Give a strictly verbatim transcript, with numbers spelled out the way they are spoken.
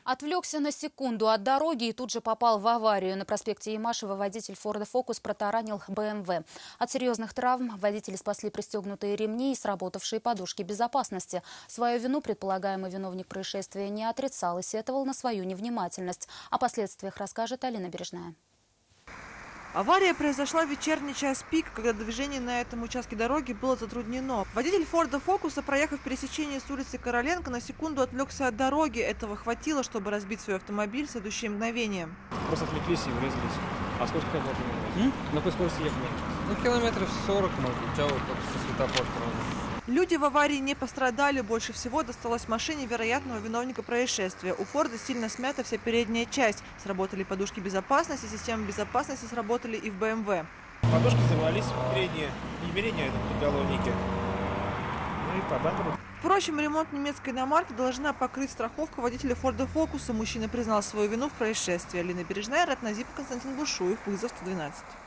Отвлекся на секунду от дороги и тут же попал в аварию. На проспекте Ямашева водитель Форда Фокус протаранил бэ эм вэ. От серьезных травм водители спасли пристегнутые ремни и сработавшие подушки безопасности. Свою вину предполагаемый виновник происшествия не отрицал и сетовал на свою невнимательность. О последствиях расскажет Алина Бережная. Авария произошла в вечерний час пик, когда движение на этом участке дороги было затруднено. Водитель Форда Фокуса, проехав пересечение с улицы Короленко, на секунду отвлекся от дороги. Этого хватило, чтобы разбить свой автомобиль в следующее мгновение. Просто отвлеклись и врезались. А сколько хотел было? На какой скорости ехали? Ну, километров сорок, может, летел вот со светофор. Люди в аварии не пострадали. Больше всего досталось машине вероятного виновника происшествия. У Форда сильно смята вся передняя часть. Сработали подушки безопасности, системы безопасности сработали и в бэ эм вэ. Подушки завалились передние, не передние, это подголовники. Ну и по бамперу. Впрочем, ремонт немецкой иномарки должна покрыть страховка водителя Форда Фокуса. Мужчина признал свою вину в происшествии. Алина Бережная, Ратназип, Константин Бушуев, вызов сто двенадцать.